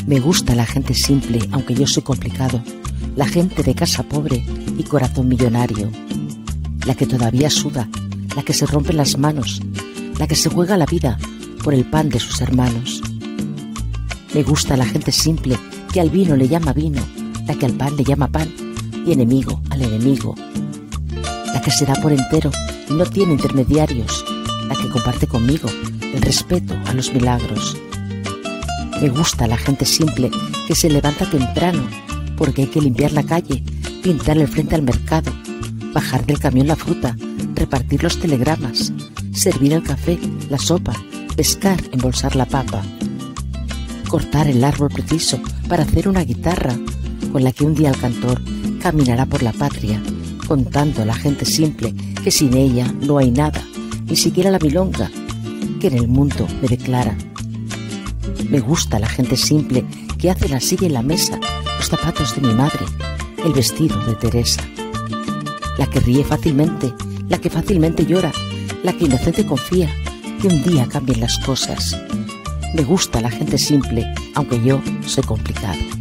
Me gusta la gente simple, aunque yo soy complicado. La gente de casa pobre y corazón millonario. La que todavía suda, la que se rompe las manos, la que se juega la vida por el pan de sus hermanos. Me gusta la gente simple, que al vino le llama vino, la que al pan le llama pan y enemigo al enemigo. La que se da por entero y no tiene intermediarios, la que comparte conmigo el respeto a los milagros. Me gusta la gente simple, que se levanta temprano porque hay que limpiar la calle, pintar el frente al mercado, bajar del camión la fruta, repartir los telegramas, servir el café, la sopa, pescar, embolsar la papa, cortar el árbol preciso para hacer una guitarra con la que un día el cantor caminará por la patria, contando a la gente simple que sin ella no hay nada, ni siquiera la milonga que en el mundo me declara. Me gusta la gente simple, que hace la silla y la mesa, los zapatos de mi madre, el vestido de Teresa. La que ríe fácilmente, la que fácilmente llora, la que inocente confía que un día cambien las cosas. Me gusta la gente simple, aunque yo soy complicado.